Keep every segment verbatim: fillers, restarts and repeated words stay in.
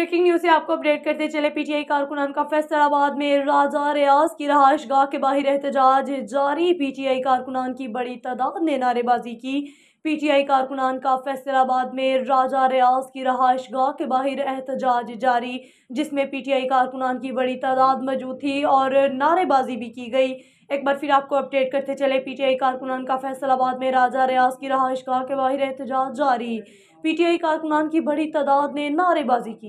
Breaking news से आपको update करते चले। पीटीआई कारकुनान का फैसलाबाद में राजा रियाज की रहायशगाह के बाहर एहतजाज जारी। पीटीआई कारकुनान की बड़ी तादाद ने नारेबाजी की। पीटीआई कारकुनान का फैसलाबाद में राजा रियाज की रहायशगाह के बाहर एहतजाज जारी, जिसमें पीटीआई कारकुनान की बड़ी तादाद मौजूद थी और नारेबाजी भी की गई। एक बार फिर आपको अपडेट करते चले। पीटीआई कारकुनान का फैसलाबाद में राजा रियाज की रहायशगाह के बाहर एहतजाज जारी। पीटीआई कारकुनान की बड़ी तादाद ने नारेबाजी की।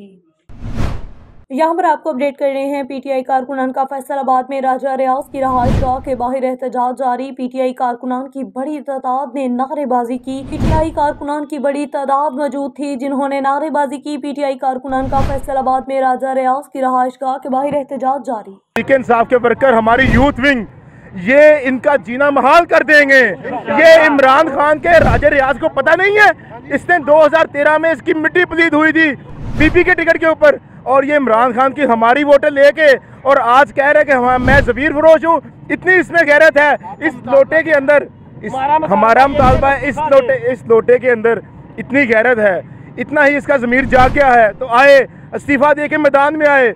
यहाँ पर आपको अपडेट कर रहे हैं। पीटीआई कारकुनान का फैसलाबाद में राजा रियाज की रहायशगाह के बाहर एहतजाज जारी। पीटीआई कारकुनान की बड़ी तादाद ने नारेबाजी की। पीटीआई कारकुनान की बड़ी तादाद मौजूद थी जिन्होंने नारेबाजी की। पीटीआई कारकुनान का फैसलाबाद में राजा रियाज की रहायशगाह के बाहर एहतजाज जारी। वीकेंड साहब के वर्कर हमारी यूथ विंग ये इनका जीना महाल कर देंगे। ये इमरान खान के राजा रियाज को पता नहीं है, इसने दो हज़ार तेरह में इसकी मिट्टी पलीद हुई थी बीपी के टिकट के ऊपर, और ये इमरान खान की हमारी वोटें लेके और आज कह रहे हैं कि हम मैं ज़बीर फरोश हूँ। इतनी इसमें गैरत है। इस लोटे के अंदर इस हमारा मुतालबा है, इस लोटे इस लोटे के अंदर इतनी गैरत है, इतना ही इसका ज़मीर जाग गया है। तो आए इस्तीफा दे के मैदान में आए,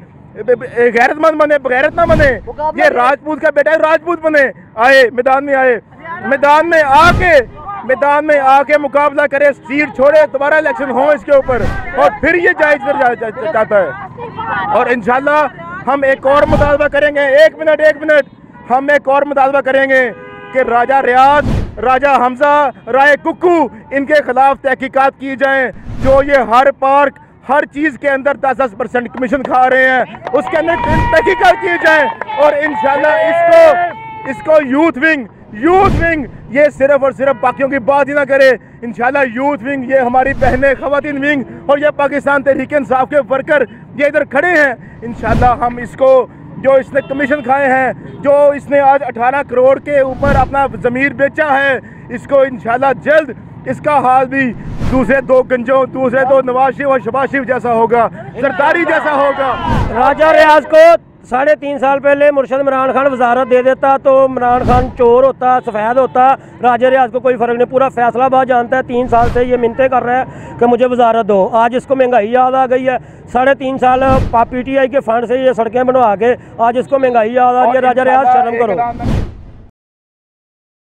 गैरतमंद बने, गैरत ना बने। ये राजपूत का बेटा है, राजपूत बने, आए मैदान में, आए मैदान में आके मैदान में आके मुकाबला करे, सीट छोड़े, दोबारा इलेक्शन हो इसके ऊपर और फिर ये जायज कर जाता है। और इंशाल्लाह हम एक और मुतालबा करेंगे, एक मिनट एक मिनट हम एक और मुतालबा करेंगे कि राजा रियाज, राजा हमजा, राय कुक्कू, इनके खिलाफ तहकीकात की जाए। जो ये हर पार्क हर चीज़ के अंदर दस दस परसेंट कमीशन खा रहे हैं, उसके अंदर तहकीकात की जाए। और इंशाल्लाह इसको इसको यूथ विंग यूथ विंग ये सिर्फ और सिर्फ बाकियों की बात ही ना करे। इंशाल्लाह यूथ विंग, ये हमारी बहनें ख़वातीन विंग और ये पाकिस्तान तहरीक इंसाफ के वर्कर ये इधर खड़े हैं। इंशाल्लाह हम इसको, जो इसने कमीशन खाए हैं, जो इसने आज अठारह करोड़ के ऊपर अपना ज़मीर बेचा है, इसको इंशाल्लाह जल्द इसका हाल भी दूसरे दो गंजों, दूसरे दो नवाज शरीफ और शहबाज शरीफ जैसा होगा, सरदारी जैसा होगा। राजा रियाज को साढ़े तीन साल पहले मुर्शद इमरान खान वजारत दे देता तो इमरान खान चोर होता, सफ़ेद होता। राजा रियाज को कोई फ़र्क नहीं, पूरा फैसलाबाद जानता है। तीन साल से ये मिन्नतें कर रहा है कि मुझे वजारत दो। आज इसको महंगाई याद आ गई है। साढ़े तीन साल पीटीआई के फंड से ये सड़कें बनवा के आज इसको महंगाई याद आ रही है। राजा रियाज शर्म करो।